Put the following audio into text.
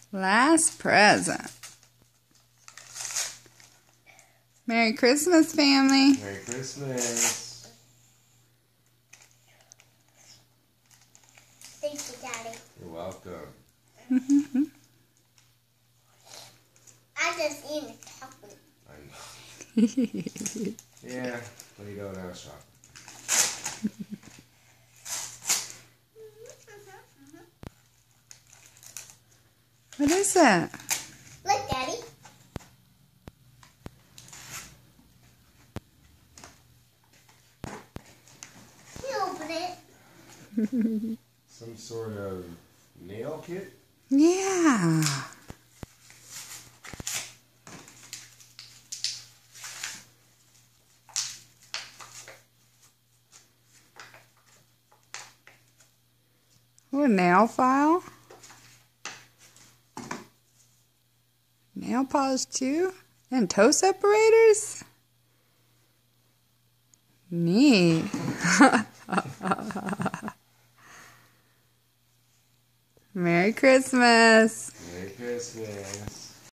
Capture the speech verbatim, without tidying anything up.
Last present. Merry Christmas, family. Merry Christmas. Thank you, Daddy. You're welcome. I just eat a chocolate. I know. Yeah, when you go now shopping. What is that? Look, Daddy. You open it. Some sort of nail kit? Yeah. Oh, a nail file. Nail polish too. And toe separators. Neat. Merry Christmas. Merry Christmas.